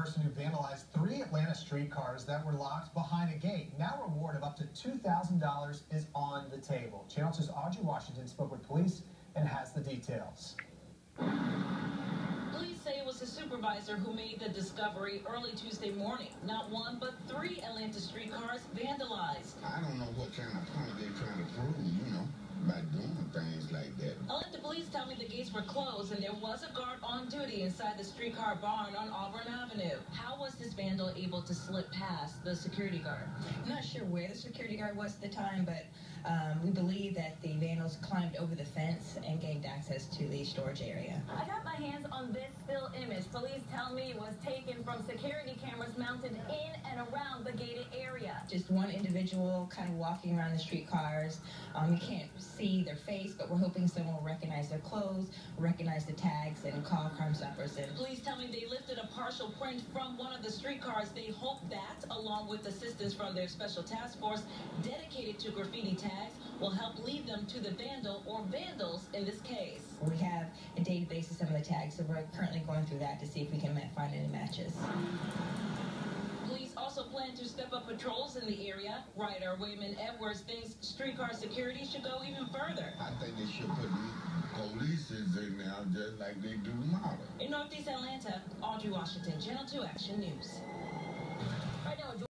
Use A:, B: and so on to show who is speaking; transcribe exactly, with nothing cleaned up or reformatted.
A: person who vandalized three Atlanta streetcars that were locked behind a gate. Now a reward of up to two thousand dollars is on the table. Channel two's Audrey Washington spoke with police and has the details.
B: Police say it was a supervisor who made the discovery early Tuesday morning. Not one, but three Atlanta streetcars vandalized.
C: I don't know what kind of point they're trying to prove, you know, by doing things like that.
B: Atlanta police tell me the gates were closed and there was a guard on duty inside the streetcar barn on Auburn Avenue. How was this vandal able to slip past the security guard?
D: I'm not sure where the security guard was at the time, but um, we believe that the vandals climbed over the fence and gained access to the storage area.
E: I got my hands on this still image. Police tell me it was taken from security cameras mounted in and around the gated area.
D: Just one individual kind of walking around the streetcars. Um, you can't see their face, but we're hoping someone will recognize their clothes, recognize the tags, and call Crimestoppers in.
B: Police tell me they lifted a partial print from one of the streetcars. They hope that, along with assistance from their special task force dedicated to graffiti tags, will help lead them to the vandal or vandals in this case.
D: We have a database of some of the tags, so we're currently going through that to see if we can find any matches.
B: Police also plan to step up patrols in the area. Writer Wayman Edwards thinks streetcar security should go even further.
C: I think they should put police in there just like they do tomorrow.
B: In Northeast Atlanta, Audrey Washington, Channel two Action News.
E: Right now,